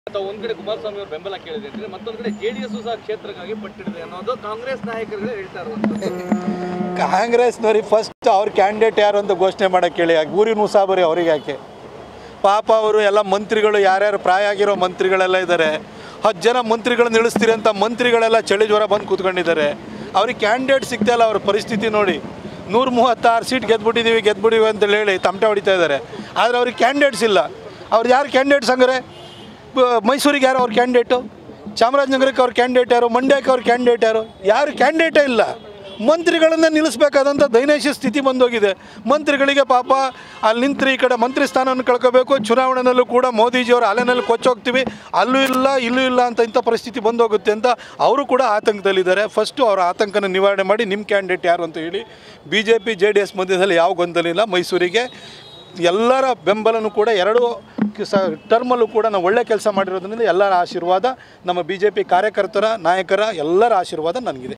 ಅಥವಾ ಒಂದ್ ಕಡೆ ಕುಮಾರಸ್ವಾಮಿ ಅವರು ಬೆಂಬಲ ಕೇಳಿದೆ ಅಂದ್ರೆ ಮತ್ತೊಂದು ಕಡೆ ಜೆಡಿಎಸ್ ಸಹ ಕ್ಷೇತ್ರಕ್ಕಾಗಿ ಪಟ್ಟಿದೆ ಅನ್ನೋದು ಕಾಂಗ್ರೆಸ್ ನಾಯಕರುಗಳೇ ಹೇಳ್ತಾ ಇರುವಂಥದ್ದು. ಕಾಂಗ್ರೆಸ್ನವ್ರಿಗೆ ಫಸ್ಟ್ ಅವ್ರ ಕ್ಯಾಂಡಿಡೇಟ್ ಯಾರು ಅಂತ ಘೋಷಣೆ ಮಾಡೋಕ್ಕೆ ಕೇಳಿ, ಊರಿನ ಮುಸಾಬರಿ ಅವ್ರಿಗೆ ಯಾಕೆ? ಪಾಪ ಅವರು ಎಲ್ಲ ಮಂತ್ರಿಗಳು, ಯಾರ್ಯಾರು ಪ್ರಾಯ ಆಗಿರೋ ಮಂತ್ರಿಗಳೆಲ್ಲ ಇದ್ದಾರೆ. 10 ಜನ ಮಂತ್ರಿಗಳನ್ನ ಇಳಿಸ್ತೀರಿ ಅಂತ ಮಂತ್ರಿಗಳೆಲ್ಲ ಚಳಿ ಜ್ವರ ಬಂದು ಕೂತ್ಕೊಂಡಿದ್ದಾರೆ. ಅವ್ರಿಗೆ ಕ್ಯಾಂಡಿಡೇಟ್ ಸಿಗ್ತಾ ಇಲ್ಲ. ಅವ್ರ ಪರಿಸ್ಥಿತಿ ನೋಡಿ, 136 ಸೀಟ್ ಗೆದ್ಬಿಟ್ಟಿದ್ದೀವಿ ಅಂತೇಳಿ ಹೇಳಿ ತಮಟೆ ಹೊಡಿತಾ ಇದ್ದಾರೆ. ಆದರೆ ಅವ್ರಿಗೆ ಕ್ಯಾಂಡಿಡೇಟ್ಸ್ ಇಲ್ಲ. ಅವ್ರು ಯಾರು ಕ್ಯಾಂಡಿಡೇಟ್ಸ್ ಹಂಗಾರೆ? ಮೈಸೂರಿಗೆ ಯಾರು ಅವ್ರ ಕ್ಯಾಂಡಿಡೇಟು? ಚಾಮರಾಜನಗರಕ್ಕೆ ಅವ್ರ ಕ್ಯಾಂಡಿಡೇಟ್ ಯಾರು? ಮಂಡ್ಯಕ್ಕೆ ಅವ್ರ ಕ್ಯಾಂಡಿಡೇಟ್ ಯಾರು? ಯಾರು ಕ್ಯಾಂಡಿಡೇಟೇ ಇಲ್ಲ. ಮಂತ್ರಿಗಳನ್ನೇ ನಿಲ್ಲಿಸಬೇಕಾದಂಥ ದೈನೈಶ್ಯ ಸ್ಥಿತಿ ಬಂದೋಗಿದೆ. ಮಂತ್ರಿಗಳಿಗೆ ಪಾಪ ಅಲ್ಲಿ ನಿಂತರೆ ಈ ಕಡೆ ಮಂತ್ರಿ ಸ್ಥಾನವನ್ನು ಕಳ್ಕೋಬೇಕು. ಚುನಾವಣೆಯಲ್ಲೂ ಕೂಡ ಮೋದಿಜಿಯವರ ಅಲೆನಲ್ಲಿ ಕೊಚ್ಚೋಗ್ತೀವಿ, ಅಲ್ಲೂ ಇಲ್ಲ ಇಲ್ಲೂ ಇಲ್ಲ ಅಂತ ಇಂಥ ಪರಿಸ್ಥಿತಿ ಬಂದೋಗುತ್ತೆ ಅಂತ ಅವರು ಕೂಡ ಆತಂಕದಲ್ಲಿದ್ದಾರೆ. ಫಸ್ಟು ಅವರ ಆತಂಕನ ನಿವಾರಣೆ ಮಾಡಿ ನಿಮ್ಮ ಕ್ಯಾಂಡಿಡೇಟ್ ಯಾರು ಅಂತ ಹೇಳಿ. BJP JDS ಮಧ್ಯದಲ್ಲಿ ಯಾವ ಗೊಂದಲ ಇಲ್ಲ. ಮೈಸೂರಿಗೆ ಎಲ್ಲರ ಬೆಂಬಲನೂ ಕೂಡ 2 ಟರ್ಮಲ್ಲೂ ಕೂಡ ನಾವು ಒಳ್ಳೆ ಕೆಲಸ ಮಾಡಿರೋದ್ರಿಂದ ಎಲ್ಲರ ಆಶೀರ್ವಾದ, ನಮ್ಮ BJP ಕಾರ್ಯಕರ್ತರ, ನಾಯಕರ ಎಲ್ಲರ ಆಶೀರ್ವಾದ ನನಗಿದೆ.